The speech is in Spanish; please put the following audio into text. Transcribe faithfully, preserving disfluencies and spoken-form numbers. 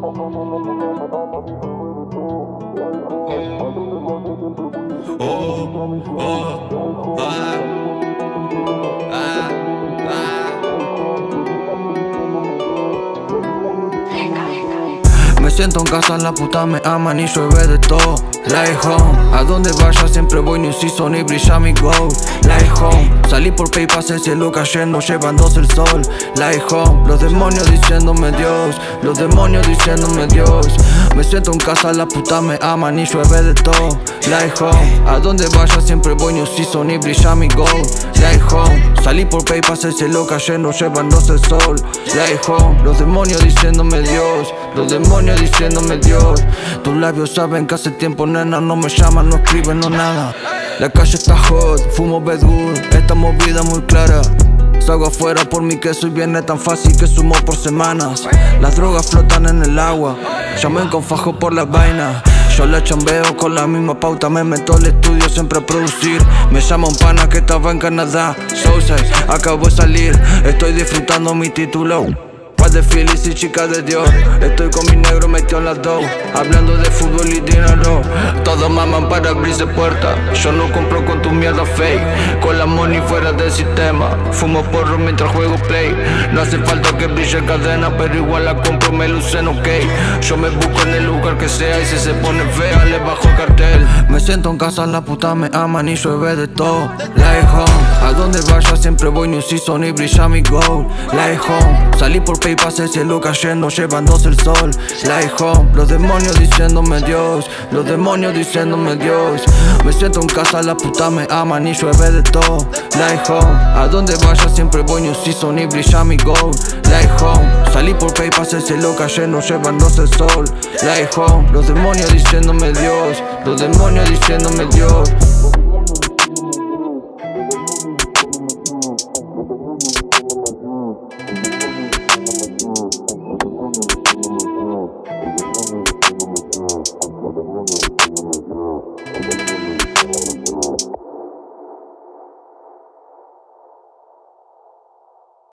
Oh, oh, ah, ah, ah. Me siento en casa, la puta me aman y llueve de todo. Like home, a donde vaya siempre voy, ni season y brilla mi gold. Like home, salí por PayPal, el cielo cayendo, llevándose el sol. Like home, los demonios diciéndome Dios, los demonios diciéndome Dios. Me siento en casa, la puta me aman y llueve de todo. Like home, a donde vaya siempre voy, ni season y brilla mi gold. Like home, salí por PayPal, el cielo cayendo, llevándose el sol. Like home, los demonios diciéndome Dios, los demonios diciéndome Dios. Tus labios saben que hace tiempo, nena, no me llaman, no escriben, no nada. La calle está hot, fumo bedwood, esta movida muy clara. Salgo afuera por mi queso y viene tan fácil que sumo por semanas. Las drogas flotan en el agua, llamen con fajo por las vainas. Yo la chambeo con la misma pauta, me meto al estudio siempre a producir. Me llama un pana que estaba en Canadá, Southside, acabo de salir. Estoy disfrutando mi título, paz de Phillies y chica de Dios. Estoy con mi negro metido en las dos, hablando de fútbol y dinero. Todos maman para abrirse puertas, yo no compro con tu mierda fake. Con la money fuera del sistema, fumo porro mientras juego play. No hace falta que brille cadena, pero igual la compro, me lucen ok. Yo me busco en el lugar que sea y si se pone fea le bajo el cartel. Me siento en casa, la puta me aman y llueve de todo. Like home, a donde vaya siempre voy, ni season y brilla mi gold. Like home, salí por PayPal, el cielo cayendo, llevándose el sol. Like home, los demonios diciéndome Dios, los demonios diciéndome Dios. Me siento en casa, la puta me aman y llueve de todo. Like home, a donde vaya siempre voy, ni season y brilla mi gold. Like home, salí por PayPal, el cielo cayendo, llevándose el sol. Like home, los demonios diciéndome Dios, los demonios diciéndome Dios.